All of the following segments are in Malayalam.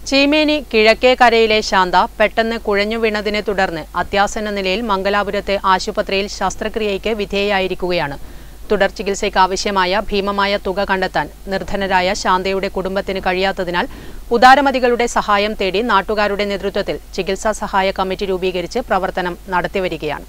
ചീമേനി കിഴക്കേക്കരയിലെ ശാന്ത പെട്ടെന്ന് കുഴഞ്ഞു വീണതിനെ തുടർന്ന് അത്യാസന്ന നിലയിൽ മംഗലാപുരത്തെ ആശുപത്രിയിൽ ശസ്ത്രക്രിയയ്ക്ക് വിധേയയായിരിക്കുകയാണ്. തുടർ ചികിത്സയ്ക്ക് ആവശ്യമായ ഭീമമായ തുക കണ്ടെത്താൻ നിർധനരായ ശാന്തയുടെ കുടുംബത്തിന് കഴിയാത്തതിനാൽ ഉദാരമതികളുടെ സഹായം തേടി നാട്ടുകാരുടെ നേതൃത്വത്തിൽ ചികിത്സാ സഹായ കമ്മിറ്റി രൂപീകരിച്ച് പ്രവർത്തനം നടത്തിവരികയാണ്.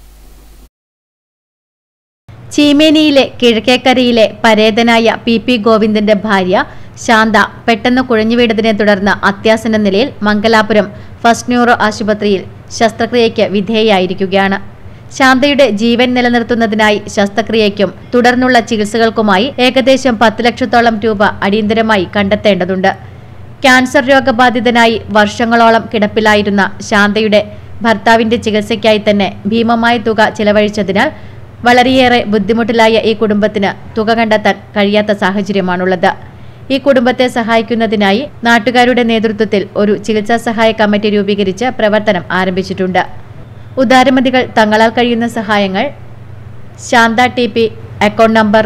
ചീമേനിയിലെ കിഴക്കേക്കരയിലെ പരേതനായ പി ഗോവിന്ദന്റെ ഭാര്യ ശാന്ത പെട്ടെന്ന് കുഴഞ്ഞു വീണതിനെ തുടർന്ന് അത്യാസന്ന നിലയിൽ മംഗലാപുരം ഫസ്റ്റ് ന്യൂറോ ആശുപത്രിയിൽ ശസ്ത്രക്രിയയ്ക്ക് വിധേയയായിരിക്കുകയാണ്. ശാന്തയുടെ ജീവൻ നിലനിർത്തുന്നതിനായി ശസ്ത്രക്രിയയ്ക്കും തുടർന്നുള്ള ചികിത്സകൾക്കുമായി ഏകദേശം 10 ലക്ഷത്തോളം രൂപ അടിയന്തരമായി കണ്ടെത്തേണ്ടതുണ്ട്. ക്യാൻസർ രോഗബാധിതനായി വർഷങ്ങളോളം കിടപ്പിലായിരുന്ന ശാന്തയുടെ ഭർത്താവിന്റെ ചികിത്സയ്ക്കായി തന്നെ ഭീമമായ തുക ചിലവഴിച്ചതിനാൽ വളരെയേറെ ബുദ്ധിമുട്ടിലായ ഈ കുടുംബത്തിന് തുക കണ്ടെത്താൻ കഴിയാത്ത സാഹചര്യമാണുള്ളത്. ഈ കുടുംബത്തെ സഹായിക്കുന്നതിനായി നാട്ടുകാരുടെ നേതൃത്വത്തിൽ ഒരു ചികിത്സാ സഹായ കമ്മിറ്റി രൂപീകരിച്ച് പ്രവർത്തനം ആരംഭിച്ചിട്ടുണ്ട്. ഉദാരമതികൾ തങ്ങളാൽ കഴിയുന്ന സഹായങ്ങൾ Shantha TP account number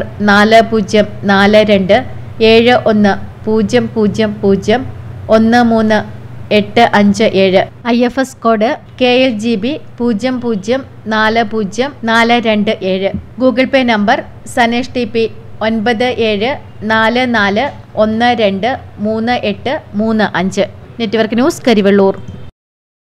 40420000138557 IFS code KLGB 00404027 Google Pay number Sanesh TP 9744123835 network news Karivellur.